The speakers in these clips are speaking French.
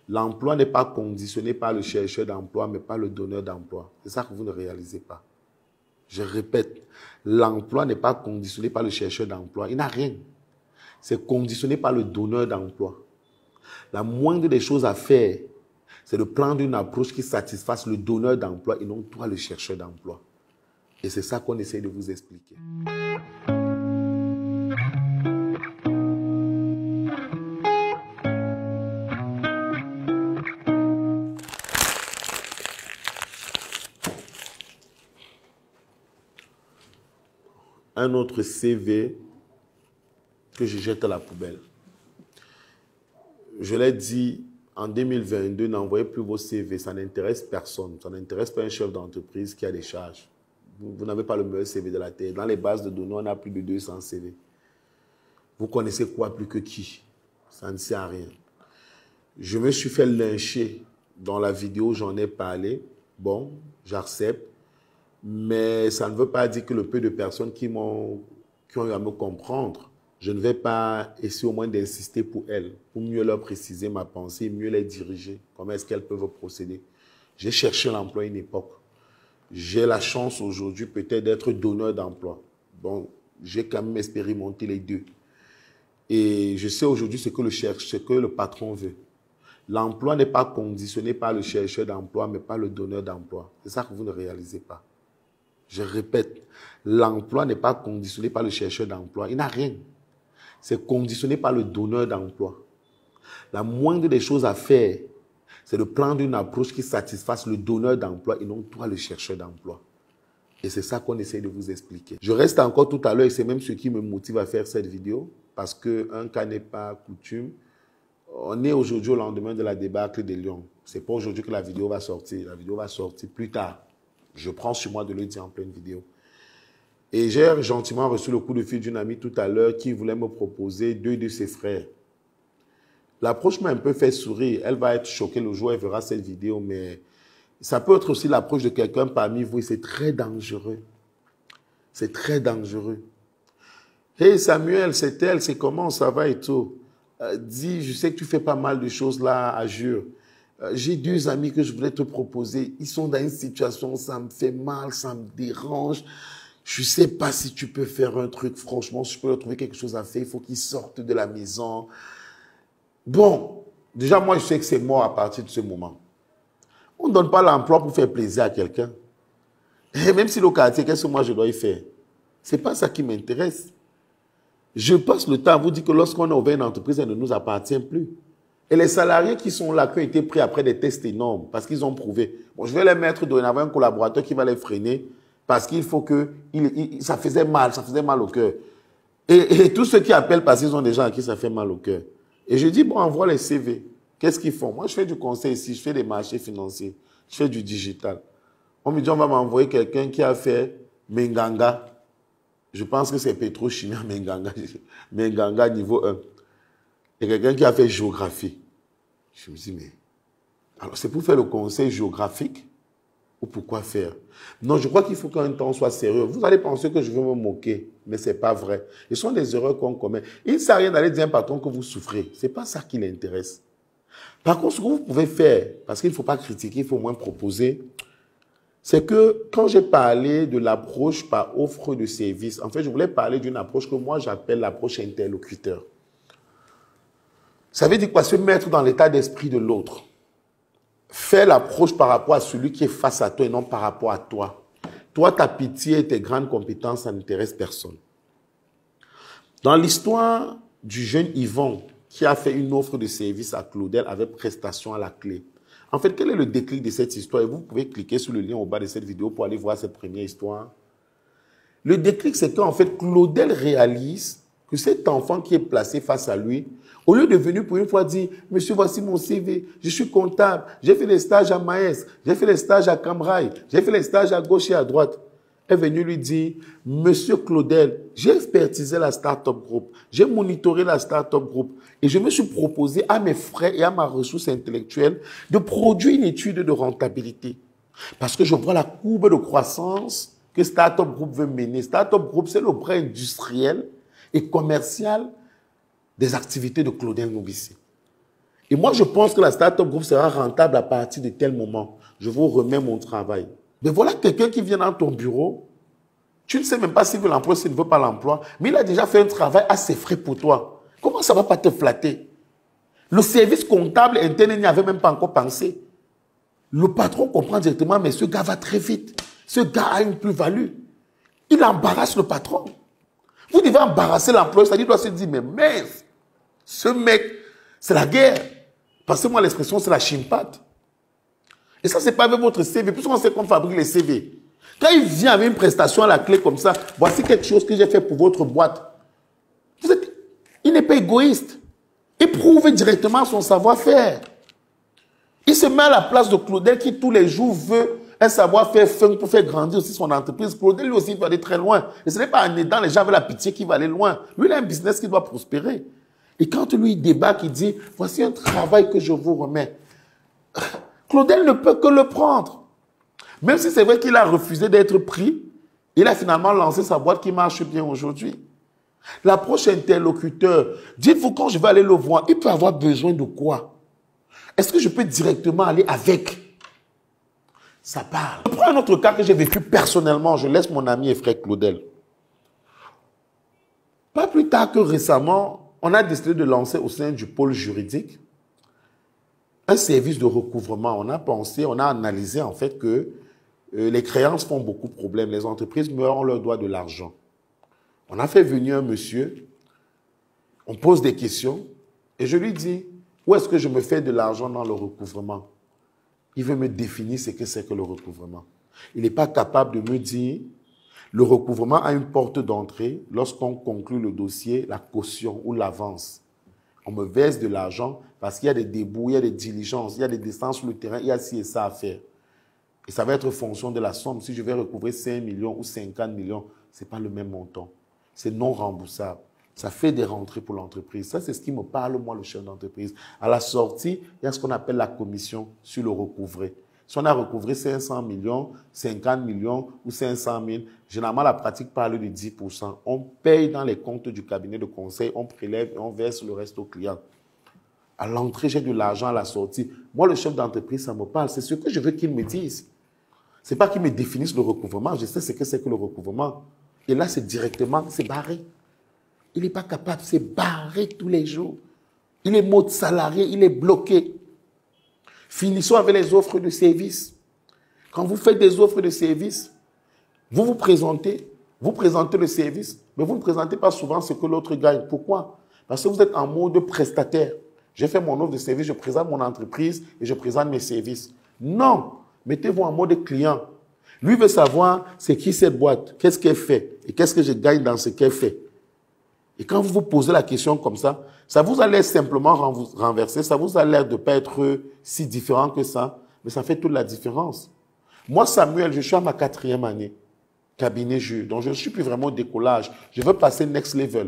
L'emploi n'est pas conditionné par le chercheur d'emploi, mais par le donneur d'emploi. C'est ça que vous ne réalisez pas. Je répète, l'emploi n'est pas conditionné par le chercheur d'emploi. Il n'a rien. C'est conditionné par le donneur d'emploi. La moindre des choses à faire, c'est de prendre une approche qui satisfasse le donneur d'emploi et non toi le chercheur d'emploi. Et c'est ça qu'on essaie de vous expliquer. Un autre CV que je jette à la poubelle. Je l'ai dit, en 2022, n'envoyez plus vos CV, ça n'intéresse personne. Ça n'intéresse pas un chef d'entreprise qui a des charges. Vous n'avez pas le meilleur CV de la terre. Dans les bases de données, on a plus de 200 CV. Vous connaissez quoi plus que qui? Ça ne sert à rien. Je me suis fait lyncher. Dans la vidéo, j'en ai parlé. Bon, j'accepte. Mais ça ne veut pas dire que le peu de personnes qui ont eu à me comprendre, je ne vais pas essayer au moins d'insister pour elles, pour mieux leur préciser ma pensée, mieux les diriger. Comment est-ce qu'elles peuvent procéder? J'ai cherché l'emploi à une époque. J'ai la chance aujourd'hui peut-être d'être donneur d'emploi. Bon, j'ai quand même expérimenté les deux. Et je sais aujourd'hui ce que le patron veut. L'emploi n'est pas conditionné par le chercheur d'emploi, mais par le donneur d'emploi. C'est ça que vous ne réalisez pas. Je répète, l'emploi n'est pas conditionné par le chercheur d'emploi. Il n'a rien. C'est conditionné par le donneur d'emploi. La moindre des choses à faire, c'est de prendre une approche qui satisfasse le donneur d'emploi et non toi le chercheur d'emploi. Et c'est ça qu'on essaie de vous expliquer. Je reste encore tout à l'heure et c'est même ce qui me motive à faire cette vidéo parce qu'un cas n'est pas coutume. On est aujourd'hui au lendemain de la débâcle de Lyon. C'est pas aujourd'hui que la vidéo va sortir. La vidéo va sortir plus tard. Je prends sur moi de le dire en pleine vidéo. Et j'ai gentiment reçu le coup de fil d'une amie tout à l'heure qui voulait me proposer 2 de ses frères. L'approche m'a un peu fait sourire. Elle va être choquée le jour où elle verra cette vidéo, mais ça peut être aussi l'approche de quelqu'un parmi vous et c'est très dangereux. C'est très dangereux. Hey Samuel, c'est elle, c'est comment, ça va et tout. Dis, je sais que tu fais pas mal de choses là à Jure. J'ai 2 amis que je voulais te proposer. Ils sont dans une situation, ça me fait mal, ça me dérange. Je ne sais pas si tu peux faire un truc. Franchement, si je peux leur trouver quelque chose à faire, il faut qu'ils sortent de la maison. Bon, déjà, moi, je sais que c'est mort à partir de ce moment. On ne donne pas l'emploi pour faire plaisir à quelqu'un. Et même si le quartier, qu'est-ce que moi je dois y faire? Ce n'est pas ça qui m'intéresse. Je passe le temps à vous dire que lorsqu'on a ouvert une entreprise, elle ne nous appartient plus. Et les salariés qui sont là, qui ont été pris après des tests énormes, parce qu'ils ont prouvé. Bon, je vais les mettre dorénavant un collaborateur qui va les freiner, parce qu'il faut que... ça faisait mal au cœur. Et tous ceux qui appellent parce qu'ils ont des gens à qui ça fait mal au cœur. Et je dis, bon, envoie les CV. Qu'est-ce qu'ils font? Moi, je fais du conseil ici, je fais des marchés financiers, je fais du digital. On me dit, on va m'envoyer quelqu'un qui a fait Menganga. Je pense que c'est pétrochimie Menganga. Menganga niveau 1. Et quelqu'un qui a fait géographie. Je me dis, mais... alors, c'est pour faire le conseil géographique ou pourquoi faire? Non, je crois qu'il faut qu'un temps soit sérieux. Vous allez penser que je veux me moquer, mais ce n'est pas vrai. Ce sont des erreurs qu'on commet. Il ne sert à rien d'aller dire à un patron que vous souffrez. Ce n'est pas ça qui l'intéresse. Par contre, ce que vous pouvez faire, parce qu'il ne faut pas critiquer, il faut au moins proposer, c'est que quand j'ai parlé de l'approche par offre de service, en fait, je voulais parler d'une approche que moi j'appelle l'approche interlocuteur. Ça veut dire quoi? Se mettre dans l'état d'esprit de l'autre. Faire l'approche par rapport à celui qui est face à toi et non par rapport à toi. Toi, ta pitié et tes grandes compétences, ça n'intéresse personne. Dans l'histoire du jeune Yvon qui a fait une offre de service à Claudel avec prestation à la clé. En fait, quel est le déclic de cette histoire? Et vous pouvez cliquer sur le lien au bas de cette vidéo pour aller voir cette première histoire. Le déclic, c'est qu'en fait, Claudel réalise que cet enfant qui est placé face à lui, au lieu de venir pour une fois dire, monsieur, voici mon CV, je suis comptable, j'ai fait les stages à Maes, j'ai fait les stages à Cambrai, j'ai fait les stages à gauche et à droite, est venu lui dire, monsieur Claudel, j'ai expertisé la Startup Group, j'ai monitoré la Startup Group et je me suis proposé à mes frais et à ma ressource intellectuelle de produire une étude de rentabilité. Parce que je vois la courbe de croissance que Startup Group veut mener. Startup Group, c'est le bras industriel et commercial des activités de Claudel Noubissi. Et moi, je pense que la Startup Group sera rentable à partir de tel moment. Je vous remets mon travail. Mais voilà quelqu'un qui vient dans ton bureau. Tu ne sais même pas s'il veut l'emploi, s'il ne veut pas l'emploi. Mais il a déjà fait un travail assez frais pour toi. Comment ça ne va pas te flatter? Le service comptable interne n'y avait même pas encore pensé. Le patron comprend directement, mais ce gars va très vite. Ce gars a une plus-value. Il embarrasse le patron. Vous devez embarrasser l'employé. C'est-à-dire, il doit se dire, mais mince, ce mec, c'est la guerre. Passez-moi l'expression, c'est la chimpate. Et ça, ce n'est pas avec votre CV, puisqu'on sait qu'on fabrique les CV. Quand il vient avec une prestation à la clé comme ça, voici quelque chose que j'ai fait pour votre boîte. Il n'est pas égoïste. Il prouve directement son savoir-faire. Il se met à la place de Claudel qui tous les jours veut un savoir-faire pour faire grandir aussi son entreprise. Claudel lui aussi il va aller très loin. Et ce n'est pas en aidant les gens avec la pitié qui va aller loin. Lui, il a un business qui doit prospérer. Et quand lui il débat, il dit, voici un travail que je vous remets. Claudel ne peut que le prendre. Même si c'est vrai qu'il a refusé d'être pris, il a finalement lancé sa boîte qui marche bien aujourd'hui. L'approche interlocuteur, dites-vous quand je vais aller le voir, il peut avoir besoin de quoi? Est-ce que je peux directement aller avec? Ça parle. Je prends un autre cas que j'ai vécu personnellement, je laisse mon ami et frère Claudel. Pas plus tard que récemment, on a décidé de lancer au sein du pôle juridique un service de recouvrement. On a pensé, on a analysé en fait que les créances font beaucoup de problèmes. Les entreprises meurent, on leur doit de l'argent. On a fait venir un monsieur, on pose des questions et je lui dis, où est-ce que je me fais de l'argent dans le recouvrement? Il veut me définir ce que c'est que le recouvrement. Il n'est pas capable de me dire, le recouvrement a une porte d'entrée lorsqu'on conclut le dossier, la caution ou l'avance. On me verse de l'argent parce qu'il y a des débouts, il y a des diligences, il y a des distances sur le terrain, il y a ci et ça à faire. Et ça va être fonction de la somme. Si je vais recouvrer 5 millions ou 50 millions, ce n'est pas le même montant. C'est non remboursable. Ça fait des rentrées pour l'entreprise. Ça, c'est ce qui me parle, moi, le chef d'entreprise. À la sortie, il y a ce qu'on appelle la commission sur le recouvré. Si on a recouvré 500 millions, 50 millions ou 500 000, généralement, la pratique parle de 10%. On paye dans les comptes du cabinet de conseil, on prélève et on verse le reste au client. À l'entrée, j'ai de l'argent, à la sortie. Moi, le chef d'entreprise, ça me parle. C'est ce que je veux qu'il me dise. Ce n'est pas qu'il me définisse le recouvrement. Je sais ce que c'est que le recouvrement. Et là, c'est directement, c'est barré. Il n'est pas capable, c'est barré tous les jours. Il est mode salarié, il est bloqué. Finissons avec les offres de services. Quand vous faites des offres de services, vous présentez le service, mais vous ne présentez pas souvent ce que l'autre gagne. Pourquoi? Parce que vous êtes en mode prestataire. J'ai fait mon offre de service, je présente mon entreprise et je présente mes services. Non, mettez-vous en mode client. Lui veut savoir c'est qui cette boîte, qu'est-ce qu'elle fait et qu'est-ce que je gagne dans ce qu'elle fait. Et quand vous vous posez la question comme ça vous a l'air simplement renverser, ça vous a l'air de ne pas être si différent que ça, mais ça fait toute la différence. Moi, Samuel, je suis à ma 4e année, cabinet juge, donc je ne suis plus vraiment au décollage. Je veux passer next level.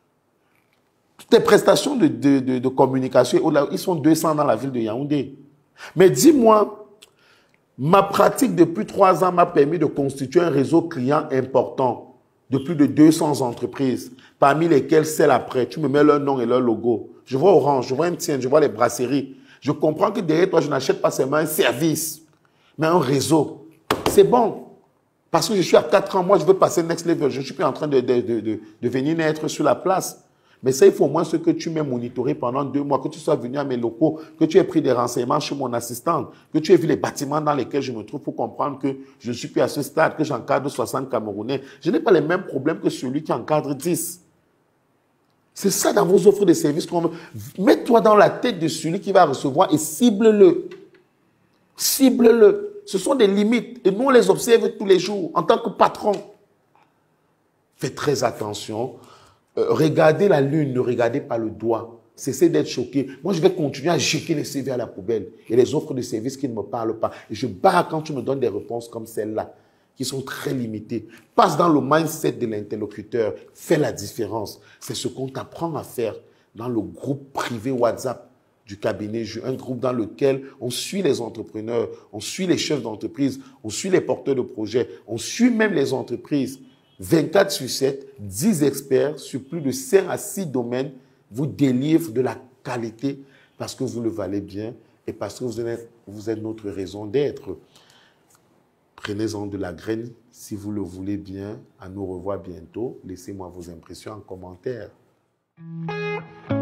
Toutes les prestations de communication, ils sont 200 dans la ville de Yaoundé. Mais dis-moi, ma pratique depuis 3 ans m'a permis de constituer un réseau client important de plus de 200 entreprises, parmi lesquelles celles après, tu me mets leur nom et leur logo. Je vois Orange, je vois MTN, je vois les brasseries. Je comprends que derrière toi, je n'achète pas seulement un service, mais un réseau. C'est bon. Parce que je suis à 4 ans, moi, je veux passer next level. Je ne suis plus en train de venir naître sur la place. Mais ça, il faut au moins ce que tu m'aies monitoré pendant 2 mois, que tu sois venu à mes locaux, que tu aies pris des renseignements chez mon assistante, que tu aies vu les bâtiments dans lesquels je me trouve pour comprendre que je ne suis plus à ce stade, que j'encadre 60 Camerounais. Je n'ai pas les mêmes problèmes que celui qui encadre 10. C'est ça dans vos offres de services qu'on veut. Mets-toi dans la tête de celui qui va recevoir et cible-le. Cible-le. Ce sont des limites et nous, on les observe tous les jours en tant que patron. Faites très attention. Regardez la lune, ne regardez pas le doigt. Cessez d'être choqué. Moi, je vais continuer à jeter les CV à la poubelle et les offres de services qui ne me parlent pas. Et je barre quand tu me donnes des réponses comme celle-là, qui sont très limitées. Passe dans le mindset de l'interlocuteur. Fais la différence. C'est ce qu'on t'apprend à faire dans le groupe privé WhatsApp du cabinet. Un groupe dans lequel on suit les entrepreneurs, on suit les chefs d'entreprise, on suit les porteurs de projets, on suit même les entreprises. 24 sur 7, 10 experts sur plus de 5 à 6 domaines vous délivrent de la qualité, parce que vous le valez bien et parce que vous êtes notre raison d'être. Prenez-en de la graine si vous le voulez bien. À nous revoir bientôt. Laissez-moi vos impressions en commentaire.